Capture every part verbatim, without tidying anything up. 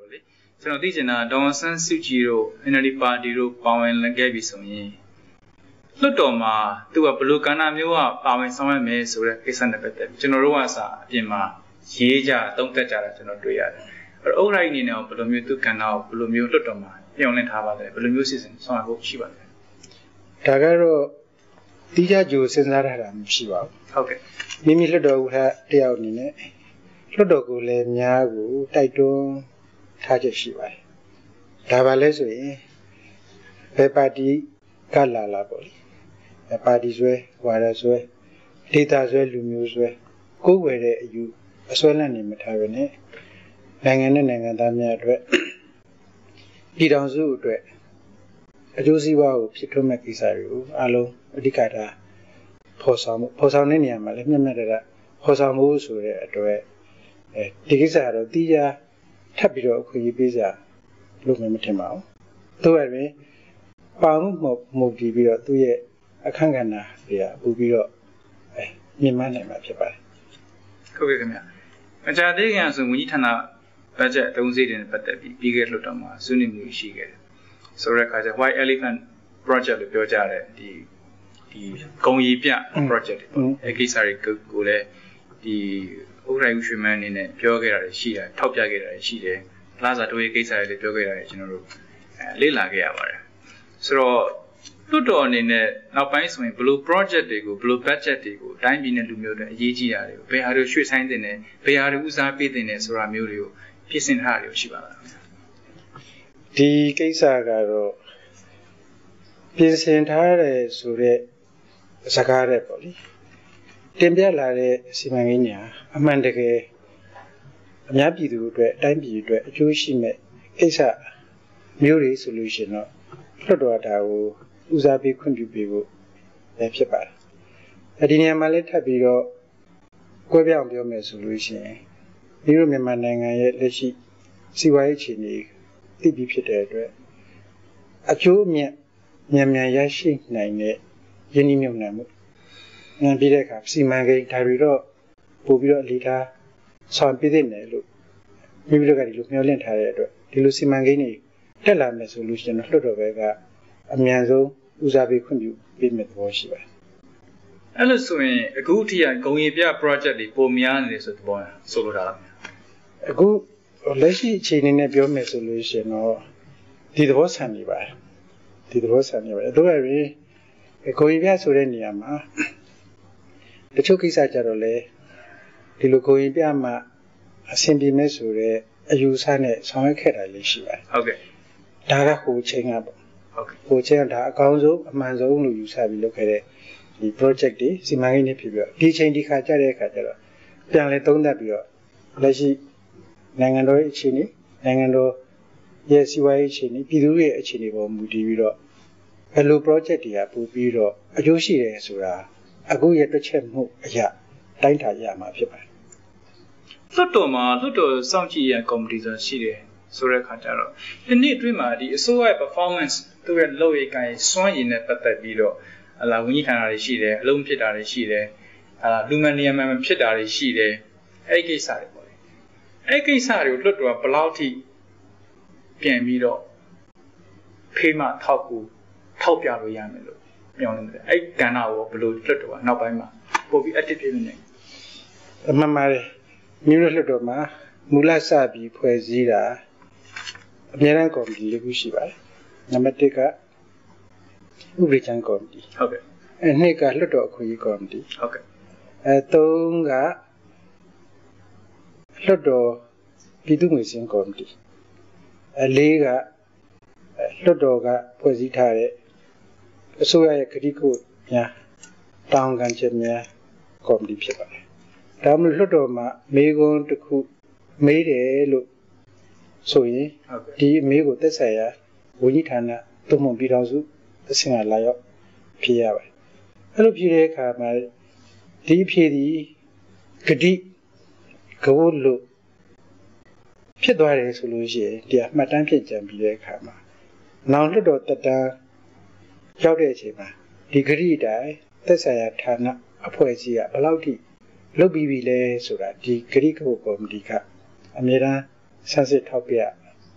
လေကျွန်တော်သိချင်တာဒေါ်ဆန်းစုကြည်တို့ N L D ပါတီတို့ပါဝင်လခဲ့ပြီဆိုရင်လွတ်တော်မှာသူကဘလို့ကဏ္ဍမျိုးကပါဝင်ဆောင်ရွက်မယ်ဆိုတဲ့ကိစ္စနဲ့ပတ်သက်ပြီးကျွန်တော်တို့ကစာအပြင်မှာရေးကြတုံးတက်ကြတာကျွန်တော်တွေ့ရတယ်အဲ့တော့ဥက္ကဋ္ဌအနေနဲ့ဘယ်လိုမျိုးသူကဏ္ဍကိုဘယ်လိုမျိုးလွတ်တော်မှာပြောင်းလဲထားပါလဲဘယ်လိုမျိုးစီစဉ်ဆောင်ရွက်ဖို့ရှိပါလဲဒါကတော့တိကျကြိုစဉ်းစားထားတာမရှိပါဘူးဟုတ်ကဲ့မိမိလွတ်တော်ကတယောက်အနေနဲ့လွတ်တော်ကိုလည်းများကိုတိုက်တွန်းထားချက်ရှိပါတယ်ဒါပါလဲဆိုရင်ဘယ်ပါတီကလာလာပေါ့လေပါတီဆွဲဝါဒဆွဲဒေတာဆွဲလူမျိုးဆွဲကိုယ်ဝယ်တဲ့အယူအစွဲလန့်နေမထားဘဲနဲ့နိုင်ငံနဲ့နိုင်ငံသားများအတွက်ပြည်ထောင်စုအတွက်အကျိုးစီးပွားကိုဖြစ်ထွန်းမဲ့ကိစ္စတွေကိုအားလုံးအဓိကထားဖော်ဆောင်မှုဖော်ဆောင်တဲ့နေရာမှာလည်းမျက်မှတ်တရဖော်ဆောင်မှုဆိုတဲ့အတွက်အဲဒီကိစ္စကတော့တီးခြားထပ်ပြီးတော့အခွင့်အရေးပေးစရာလို့မထင်ပါဘူး။သို့ရရင်ပါမှုမှုပြီးပြီးတော့သူ့ရဲ့အခန့်ကဏ္ဍတွေကပို့ပြီးတော့အဲမြင်မှန်းနိုင်မှာဖြစ်ပါတယ်။ဟုတ်ကဲ့ခင်ဗျာ။အကြသေးခင်ဆိုဝန်ကြီးဌာနဘတ်ဂျက်အသုံးစရိတ်တွေနဲ့ပတ်သက်ပြီးပြီးခဲ့တဲ့လွှတ်တော်မှာဆွေးနွေးမှုရှိခဲ့တယ်။ဆိုတဲ့အခါကျ White Elephant Project လို့ပြောကြတဲ့ဒီဒီဂုံရီပြ project တွေပေါ့။အဲကိစ္စတွေကိုလည်းဒီဥက္ကဋ္ဌဦးရွှေမန်းအနေနဲ့ပြောခဲ့တာရှိတယ်ထောက်ပြခဲ့တာရှိတယ်။လာစာတိုးရေးကိစ္စတွေလည်းပြောခဲ့တာကျွန်တော်တို့အဲလေ့လာခဲ့ရပါတယ်။ဆိုတော့လွတ်တော်အနေနဲ့နောက်ပိုင်းဆိုရင်ဘယ်လို project တွေကိုဘယ်လို budget တွေကိုတိုင်းပြည်နဲ့လူမျိုးတွေအရေးကြီးတာတွေကိုဘယ်ဟာတွေရွှေ့ဆိုင်တင်တယ်ဘယ်ဟာတွေဦးစားပေးတင်တယ်ဆိုတာမျိုးတွေကိုပြင်ဆင်ထားတာရှိပါလား။ဒီကိစ္စကတော့ပြင်ဆင်ထားတယ်ဆိုတဲ့စကားတဲ့ပေါ့လေတင်ပြလာတဲ့စီမံကိန်းညာအမှန်တကယ်အများပြည်သူအတွက်အတိုင်းပြည်အတွက်အကျိုးရှိမဲ့ကိစ္စမျိုးတွေဆိုလို့ရှိရင်တော့လွတ်တော်တာကိုဦးစားပေးခွင့်ပြုပေးဖို့လည်းဖြစ်ပါတယ်။အဲဒီနေရာမှာလည်းထပ်ပြီးတော့ကွဲပြားအောင်ပြောမယ်ဆိုလို့ရှိရင်ဒီလိုမြန်မာနိုင်ငံရဲ့လက်ရှိစီးပွားရေးအခြေအနေသိပြီးဖြစ်တဲ့အတွက်အကျိုးအမြတ်မြန်မြန်ရရှိနိုင်တဲ့ယင်းနှိမ့်မြုံနှံမှုငန်းပြီးတဲ့အခါစီမံကိန်းဒါတွေတော့ပို့ပြီးတော့အလေးထားဆောင်ပြည့်တဲ့နယ်လို့မိမိတို့ကဒီလိုမျှော်လင့်ထားတဲ့အတွက်ဒီလိုစီမံကိန်းတွေတက်လာမယ်ဆိုလို့ရှိရင်တော့လွှတ်တော်ဘက်ကအမြန်ဆုံးဦးစားပေးခွင့်ပြုပေးမယ်သဘောရှိပါတယ်။အဲ့လိုဆိုရင်အခုအထိကဂုံရီပြ project တွေပုံများနေတယ်ဆိုသဘောဆိုလိုတာလား။အခုလက်ရှိအခြေအနေနဲ့ပြောမယ်ဆိုလို့ရှိရင်တော့ဒီသဘောဆန်နေပါတယ်။ဒီသဘောဆန်နေပါတယ်။တို့ရရင်ဂုံရီပြဆိုတဲ့နေရာမှာတချို့ကိစ္စကြတော့လေဒီလိုဂုံရီပြမှာအဆင်ပြေမဲ့ဆိုတဲ့အယူဆနဲ့ဆောင်ရွက်ခဲ့တာလေးရှိပါတယ်။ဟုတ်ကဲ့။ဒါကဟိုချိန်ကပေါ့ဟုတ်ကဲ့ဟိုချိန်ကဒါအကောင်းဆုံးအမှန်ဆုံးလို့ယူဆပြီးလုပ်ခဲ့တဲ့ဒီ project တွေစီမံကိန်းတွေဖြစ်ပြီးတော့ဒီချိန်ဒီခါကြတဲ့အခါကျတော့ပြန်လဲသုံးသပ်ပြီးတော့လက်ရှိနိုင်ငံတော်ရဲ့အခြေအနေနိုင်ငံတော်ရဲ့စီးပွားရေးအခြေအနေပြည်သူရဲ့အခြေအနေပေါ်မူတည်ပြီးတော့ဘယ်လို project တွေကပို့ပြီးတော့အကျိုးရှိတယ်ဆိုတာအခုရဲ့တွက်ချက်မှုအရာတိုင်းတာရမှာဖြစ်ပါတယ်။လွတ်တော်မှာလွတ်တော်စောင့်ကြည့်ရကော်မတီဆိုရှိတယ်ဆိုတဲ့အခါကျတော့ဒီနေ့အတွင်းမှာဒီအစိုးရရဲ့ performance သူ့ရဲ့လုပ်ရည်ကိုင်စွမ်းရည်နဲ့ပတ်သက်ပြီးတော့အလားဝန်ကြီးဌာနတွေရှိတယ်အလုံးဖြစ်တာတွေရှိတယ်အလားလူမန်နီယမ်မန်ဖြစ်တာတွေရှိတယ်အဲ့ဒီကိစ္စတွေပေါ့လေအဲ့ဒီကိစ္စတွေကိုလွတ်တော်ကဘယ်လောက်ထိပြန်ပြီးတော့ဖေးမထောက်ကူထောက်ပြလို့ရမယ်လို့ပြောနေတယ်အဲ့ကဏ္ဍကိုဘယ်လိုလွတ်တော်ကနောက်ပိုင်းမှာပို့ပြီး active ဖြစ်နေတယ်အမှန်ပါတယ်မြို့လွတ်တော်မှာမူလစပြီးဖွဲ့စည်းတာအများအားကော်မတီလေးခုရှိပါတယ်နံပါတ်တစ်ကဥပဒေချမ်းကော်မတီဟုတ်ကဲ့အဲနှစ်ကလွတ်တော်အခွင့်အရေးကော်မတီဟုတ်ကဲ့အဲသုံးကလွတ်တော်ပြည်သူ့ငွေစင်းကော်မတီအဲလေးကလွတ်တော်ကဖွဲ့စည်းထားတဲ့အစိုးရရဲ့ကတိကဝတ်များတောင်းခံချက်များကော်မတီဖြစ်ပါတယ်ဒါမှမဟုတ်လွတ်တော်မှာမေးခွန်းတစ်ခုမေးတယ်လို့ဆိုရင်ဒီအမေးကိုသက်ဆိုင်ရာဝန်ကြီးဌာနသို့မဟုတ်ပြည်ထောင်စုအဆင့်ကလာရောက်ဖြေရပါတယ်အဲ့လိုဖြေတဲ့အခါမှာဒီဖြေသည်ဂတိကဝတ်လို့ဖြစ်သွားတယ်ဆိုလို့ရှိရင်ဒီအမှတ်တမ်းဖြစ်ကြံပြီးတဲ့အခါမှာနောင်လွတ်တော်တက်တန်းရောက်တဲ့အချိန်မှာဒီဂတိတိုင်းသက်ဆိုင်ရာဌာနအဖွဲ့အစည်းကဘယ်လောက်ထိလုပ်ပြီးပြီလဲဆိုတာဒီဂရိကဝကော်မတီကအမြဲတမ်းဆန်းစစ်ထောက်ပြ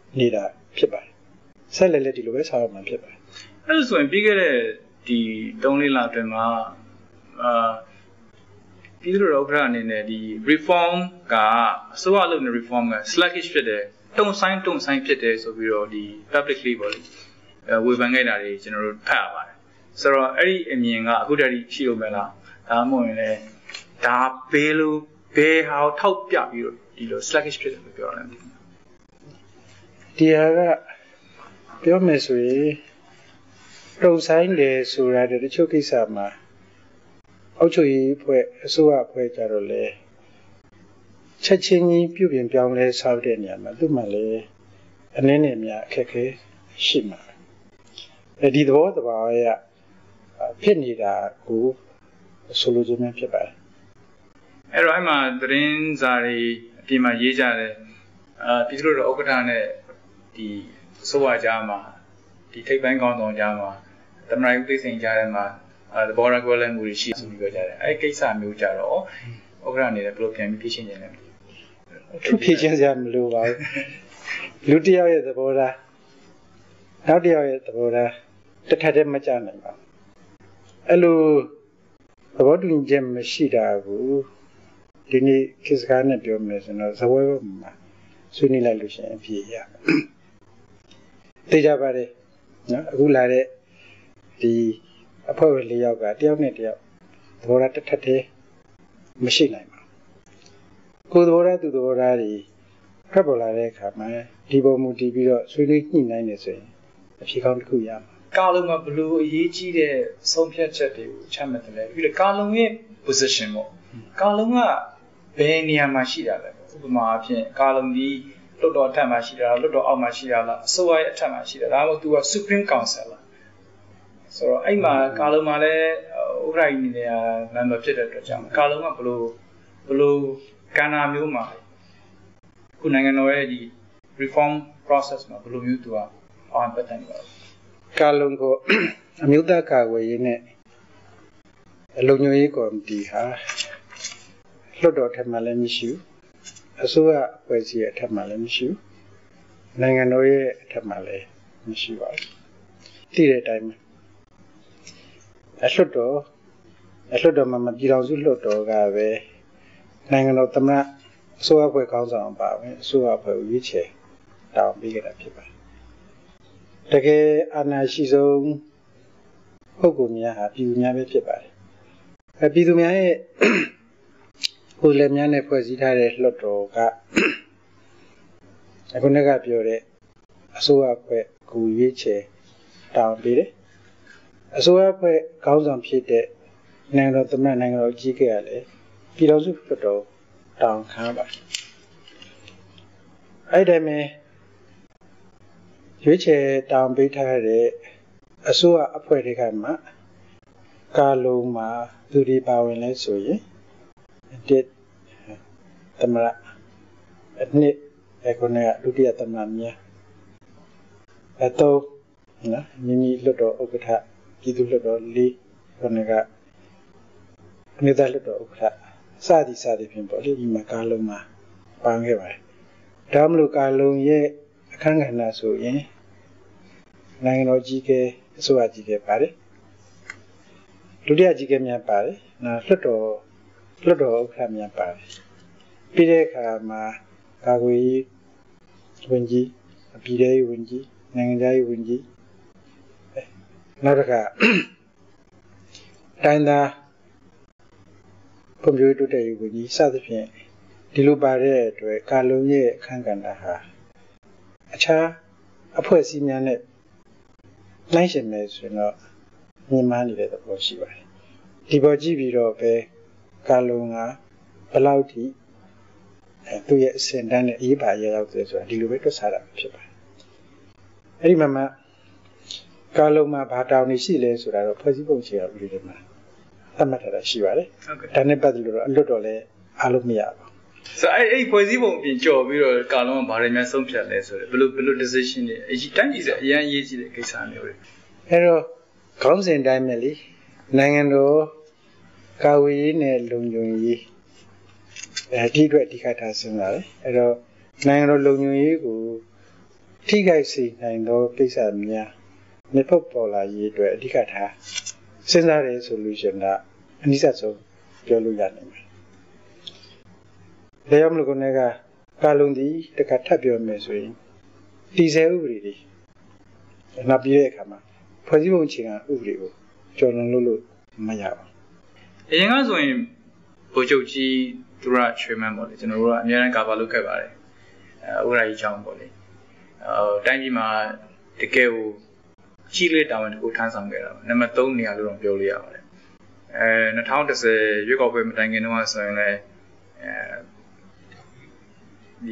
နေတာဖြစ်ပါတယ်ဆက်လက်လက်ဒီလိုပဲဆောင်ရမှာဖြစ်ပါတယ်အဲ့ဒါဆိုရင်ပြီးခဲ့တဲ့ဒီသုံးလေးလအတွင်းမှာအာပြည်သူ့ဥက္ကဋ္ဌအနေနဲ့ဒီ reform ကအစိုးရလုပ်နေ reform က sluggish ဖြစ်တယ်တုံဆိုင်တုံဆိုင်ဖြစ်တယ်ဆိုပြီးတော့ဒီ publicly ပေါ့လေဝေဖန်ခဲ့တာတွေကျွန်တော်တို့ဖတ်ရပါတယ်ဆိုတော့အဲ့ဒီအမြင်ကအခုတည်းရှိလို့မလားဒါမှမဟုတ်ရင်လည်းဒါဘေးလိုဘေးဟာထောက်ပြပြီးတော့ဒီလို sluggish ဖြစ်တယ်လို့ပြောရတယ်ဒီဟာကပြောမယ်ဆိုရင်တုံဆိုင်တယ်ဆိုတာတချို့ကိစ္စမှာအောက်ချုပ်ရေးဖွဲ့အစိုးရဖွဲ့ကြတော့လေချက်ချင်းကြီးပြုပြင်ပြောင်းလဲဆောက်တဲ့နေရာမှာသူ့မှာလေအနည်းနဲ့များအခက်အခဲရှိမှာအဲဒီသဘောတဘာဝရဖြစ်နေတာကိုဆိုလိုချင်မှဖြစ်ပါတယ်အဲ့တော့အဲ့မှာသတင်းစာတွေအပြင်မှာရေးကြတယ်အာပြည်သူ့တော်ဥက္ကဋ္ဌနဲ့ဒီအစိုးရကြားမှာဒီထိပ်ပိုင်းကောင်းဆောင်ကြားမှာသမ္မတဦးသိန်းစိန်ကြားထဲမှာအဲသဘောထားကွဲလွဲမှုတွေရှိဆိုပြီးပြောကြတယ်အဲ့ကိစ္စမျိုးကြတော့ဥက္ကဋ္ဌအနေနဲ့ဘယ်လိုပြန်ပြီးဖြေရှင်းနေလဲသူဖြေရှင်းစရာမလိုပါဘူးလူတစ်ယောက်ရဲ့သဘောထားနောက်တစ်ယောက်ရဲ့သဘောထားတစ်ထပ်တည်းမကြနိုင်ပါဘူးအဲ့လိုသဘောတူညီချက်မရှိတာကိုဒီနေ့ခေတ်စကားနဲ့ပြောမယ်ဆိုတော့ဇဝဲဘက်မှာဆွေးနွေးလိုက်လို့ရှိရင်ဖြေရသိကြပါတယ်နော်အခုလာတဲ့ဒီအဖွဲ့ဝင်လေးယောက်ကတယောက်နဲ့တယောက်သဘောထားတစ်ထပ်တည်းမရှိနိုင်ပါဘူးကိုယ်သဘောထားသူသဘောထားတွေဖက်ပေါ်လာတဲ့အခါမှာဒီပုံမူတည်ပြီးတော့ဆွေးနွေးညှိနှိုင်းနေဆိုရင်အဖြေကောင်းတစ်ခုရမှာကာလုံကဘလို့အရေးကြီးတဲ့ဆုံးဖြတ်ချက်တွေကိုချမှတ်တယ်လေပြီးတော့ကာလုံရဲ့ position ပေါ့ကာလုံကဘယ်နေရာမှာရှိတာလဲဥပမာအဖြစ်ကာလုံဒီလွတ်တော်အထက်မှာရှိတာလားလွတ်တော်အောက်မှာရှိတာလားအစိုးရရဲ့အထက်မှာရှိတာဒါမှမဟုတ် तू က Supreme Council လားဆိုတော့အဲ့မှာကာလုံမှာလည်းဥက္ကဋ္ဌကြီးနေရာ member ဖြစ်တဲ့အတွက်ကြောင့်ကာလုံကဘလို့ဘလို့ကဏ္ဍမျိုးမှာခုနိုင်ငံတော်ရဲ့ဒီ reform process မှာဘလို့မျိုး तू ကအောင်ပတ်တယ်ပါကာလုံကိုအမျိုးသားကာကွယ်ရေးနဲ့လုံခြုံရေးကော်မတီဟာလွှတ်တော်ထက်မှလည်းမရှိဘူးအစိုးရအဖွဲ့အစည်းရဲ့အထက်မှလည်းမရှိဘူးနိုင်ငံတော်ရဲ့အထက်မှလည်းမရှိပါဘူးသိတဲ့အတိုင်းပဲအလွှတ်တော်အလွှတ်တော်မှာမပြည်တော်စုလွှတ်တော်ကပဲနိုင်ငံတော်သမ္မတအစိုးရအဖွဲ့ခေါင်းဆောင်ပါပဲအစိုးရအဖွဲ့ကိုရွေးချယ်တောင်းပေးခဲ့တာဖြစ်ပါတယ်တကယ်အာဏာရှိဆုံးပုဂ္ဂိုလ်များဟာပြည်သူများပဲဖြစ်ပါတယ်အဲပြည်သူများရဲ့ကိုယ်လက်များနဲ့ဖွဲ့စည်းထားတဲ့လွှတ်တော်ကအခုနကပြောတဲ့အစိုးရအဖွဲ့ကိုရွေးချယ်တောင်းပေးတယ်အစိုးရအဖွဲ့ခေါင်းဆောင်ဖြစ်တဲ့နိုင်ငံတော်သမ္မတနိုင်ငံတော်ကြီးကလည်းပြည်တော်စုလွှတ်တော်တောင်းခံပါတယ်အဲ့ဒါမဲ့ရွေးချယ်တောင်းပေးထားတဲ့အစိုးရအဖွဲ့တွေကမှကာလုံမှာသူတွေပါဝင်လဲဆိုရင်တစ်သမ္မတအနှစ်အခုနကဒုတိယသမ္မတများအတော့နော်မိမိလွှတ်တော်ဥက္ကဋ္ဌပြည်သူ့လွှတ်တော်လေးခုနကအမျိုးသားလွှတ်တော်ဥက္ကဋ္ဌစသည်စသည်ဖြင့်ပေါ့လေဒီမှာကာလုံမှာပန်းခဲ့ပါတယ်ဒါမှမဟုတ်ကာလုံရဲ့အခမ်းကဏ္ဍဆိုရင်နိုင်ငံတော်ကြီးကအစိုးရကြီးကပါတယ်ဒုတိယကြီးကများပါတယ်နော်လွှတ်တော်လွှတ်တော်ဥက္ကဋ္ဌများပါတယ်ပြီးတဲ့အခါမှာကာကွယ်ရေးဝန်ကြီးပြည်ထောင်စုဝန်ကြီးနိုင်ငံသားရေးဝန်ကြီးနောက်တစ်ခါတိုင်းသားဖွံ့ဖြိုးတိုးတက်ရေးဝန်ကြီးစသဖြင့်ဒီလိုပါတဲ့အတွက်ကာလုံရဲ့အခမ်းကဏ္ဍဟာအခြားအဖွဲ့အစည်းများနဲ့နှိုင်းယှဉ်မယ်ဆိုရင်တော့မြင်မှန်းနေတဲ့သဘောရှိပါတယ်ဒီပေါ်ကြည့်ပြီးတော့ပဲကာလုံကဘယ်လောက်ထိအဲသူ့ရဲ့အစဉ်တန်းနဲ့အေးပါရရောက်တယ်ဆိုတာဒီလိုပဲတွက်ဆတာဖြစ်ပါတယ်အဲ့ဒီမှာမှကာလုံမှာဘာတောင်းနေရှိလဲဆိုတာတော့ဖွဲ့စည်းပုံအခြေခံဥပဒေတွေမှာသတ်မှတ်ထားတာရှိပါတယ်ဟုတ်ကဲ့ဒါနဲ့ပတ်သက်လို့တော့အလွတ်တော်လည်းအားလုံးမရပါဘူးဆိုအဲ့အဲ့ဖွဲ့စည်းပုံအပြင်ကြော်ပြီးတော့ကာလုံကဘာတွေများဆုံးဖြတ်လဲဆိုတော့ဘယ်လိုဘယ်လို decision တွေအကြီးတိုင်းကြီးစအရင်ရေးကြည့်တဲ့ကိစ္စမျိုးတွေအဲ့တော့ခေါင်းစဉ်တိုင်းပဲလေနိုင်ငံတော်ကာဝေးရေးနဲ့လုံခြုံရေးအဲဒီအတွက်အဓိကထားစဉ်းစားတယ်အဲ့တော့နိုင်ငံတော်လုံခြုံရေးကိုထိခိုက်စေနိုင်သောကိစ္စများမြတ်ဖို့ပေါ်လာရေးအတွက်အဓိကထားစဉ်းစားရဲဆိုလို့ရှိရင်အနည်းဆက်ဆုံးပြောလို့ရနိုင်တယ်။ဒါကြောင့်မလို့ကိုယ်ကကာလုံဒီတခါထပ်ပြောမယ်ဆိုရင်တည်ဆဲဥပဒေတွေနောက်ပြီးတဲ့အခါမှာဖွဲ့စည်းပုံအခြေခံဥပဒေကိုကျော်လွန်လို့လို့မရပါဘူး။အရင်ကဆိုရင်ဗိုလ်ချုပ်ကြီးသူရရွှေမန်းပေါ့လေကျွန်တော်တို့ကအများအားကာဗာလုပ်ခဲ့ပါတယ်။အဲဥရာကြီးချောင်းပေါ့လေ။အဲတိုင်းပြည်မှာတကယ်ကိုကြီးလေးတာဝန်တစ်ခုထမ်းဆောင်ခဲ့တာပါ။နံပါတ်သုံးနေရာလို့တော့ပြောလို့ရပါတယ်။အဲ၂၀၁၀ရွေးကောက်ပွဲမတိုင်ခင်တုန်းကဆိုရင်လည်းအဲဒီ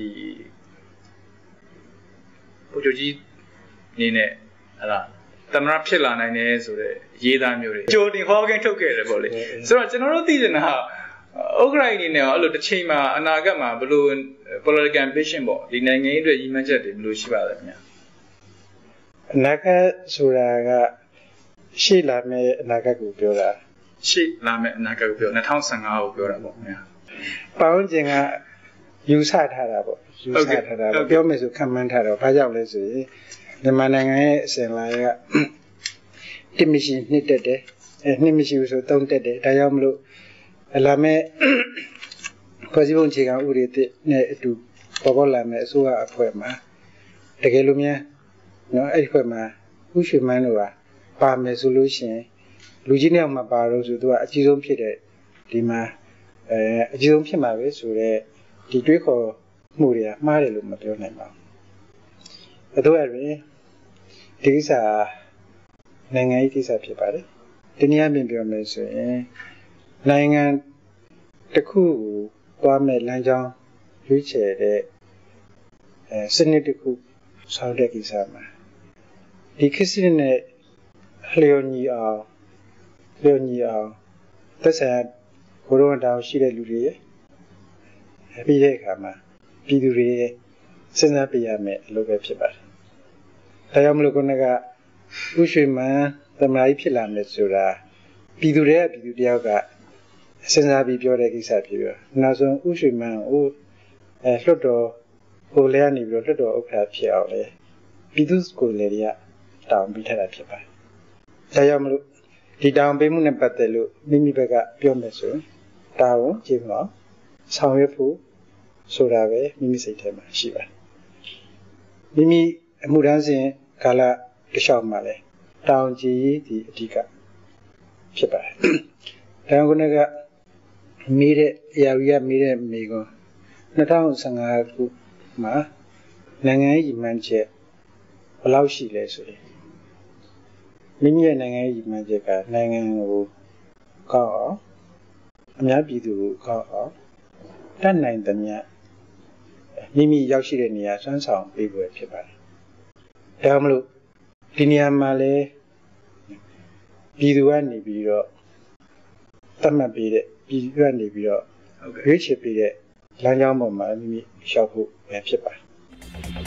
ဗိုလ်ချုပ်ကြီးနေနဲ့ဟလာသမရဖြစ်လာနိုင်တယ်ဆိုတော့ရေးသားမျိုးတွေကြိုတင်ဟောကင်းထုတ်ခဲ့တယ်ပေါ့လေဆိုတော့ကျွန်တော်တို့သိနေတာဥက္ကရာအနေနဲ့အဲ့လိုတစ်ချိန်မှာအနာဂတ်မှာဘယ်လို political ambition ပေါ့ဒီနိုင်ငံရေးအတွက်ရည်မှန်းချက်တွေဘယ်လိုရှိပါလဲခင်ဗျာအနာဂတ်ဆိုတာကရှေ့လာမယ့်အနာဂတ်ကိုပြောတာရှေ့လာမယ့်အနာဂတ်ကိုပြော၂၀၁၅ကိုပြောတာပေါ့ခင်ဗျာပေါင်းကျင်ကယူဆထားတာပေါ့ယူဆထားတာပေါ့ပြောမယ်ဆိုခံမှန်းထားတော့ဘာကြောင့်လဲဆိုရင်မြန်မာနိုင်ငံရဲ့အစဉ်လာကတစ်မရှိနှစ်တက်တယ်အဲနှစ်မရှိဘူးဆိုသုံးတက်တယ်ဒါကြောင့်မလို့အလာမဲ့ဖွဲ့စည်းပုံအခြေခံဥပဒေနဲ့အတူပေါ်ပေါက်လာမဲ့အစိုးရအဖွဲ့မှာတကယ်လို့များနော်အဲ့ဒီဖွဲ့မှာဥရွှေမန်းတို့ကပါမယ်ဆိုလို့ရှိရင်လူကြီးနှစ်ယောက်မှပါတော့ဆိုသူကအကြီးဆုံးဖြစ်တဲ့ဒီမှာအဲအကြီးဆုံးဖြစ်မှာပဲဆိုတော့ဒီတွေးခေါ်မှုတွေကမှားတယ်လို့မပြောနိုင်ပါဘူး။ဒါတော့ရင်ဒီကိစ္စနိုင်ငံရေးကိစ္စဖြစ်ပါတယ်။တနည်းအားဖြင့်ပြောမယ်ဆိုရင်နိုင်ငံတစ်ခုကိုသွားမဲ့လမ်းကြောင်းရွေးချယ်တဲ့အဲစနစ်တစ်ခုဆောက်တဲ့ကိစ္စမှာဒီကိစ္စနဲ့လျော်ညီအောင်လျော်ညီအောင်သက်ဆိုင်ရာဘုရောတောင်ရှိတဲ့လူတွေရဲ့ပြီးတဲ့အခါမှာပြည်သူတွေစဉ်းစားပြရမယ်အလုပ်ပဲဖြစ်ပါတယ်။ဒါကြောင့်မလို့ခုနကဥရွှေမန်းသမ္မတကြီးဖြစ်လာမယ်ဆိုတာပြည်သူတွေကပြည်သူတယောက်ကစဉ်းစားပြီးပြောတဲ့ကိစ္စဖြစ်ပြီးတော့နောက်ဆုံးဥရွှေမန်းကိုအဲလွတ်တော်ဟိုလဲကနေပြီးတော့လွတ်တော်ဥက္ကဋ္ဌဖြစ်အောင်လေပြည်သူကိုယ်လေတွေကတောင်းပေးထားတာဖြစ်ပါတယ်။ဒါကြောင့်မလို့ဒီတောင်းပေးမှုနဲ့ပတ်သက်လို့မိမိဘက်ကပြောမယ်ဆိုရင်တောင်းကြည့်ပါဆောင်ရွက်ဖို့ဆိုတာပဲမိမိစိတ်ထဲမှာရှိပါတယ်မိမိအမှုတန်းစဉ်ကာလတစ်လျှောက်မှာလဲတောင်းကြည်ဒီအဓိကဖြစ်ပါတယ်ဒါကြောင့်ခုနကမိတဲ့အရာကြီးကမိတဲ့မိကွန်၂၀၁၅ခုမှာနိုင်ငံရေးရည်မှန်းချက်ဘယ်လောက်ရှိလဲဆိုရင်မိမိရဲ့နိုင်ငံရေးရည်မှန်းချက်ကနိုင်ငံကိုကောက်အောင်အများပြည်သူကိုကောက်အောင်တတ်နိုင်သမျှမိမိရောက်ရှိတဲ့နေရာဆွမ်းဆောင်ပေးဖို့ဖြစ်ပါတယ်။ဒါကြောင့်မလို့ဒီနေရာမှာလည်းပြည်သူကနေပြီးတော့သတ်မှတ်ပေးတဲ့ပြည်သူကနေပြီးတော့ရွေးချယ်ပေးတဲ့လမ်းကြောင်းပေါ်မှာမိမိရှောက်ဖို့ပဲဖြစ်ပါတယ်။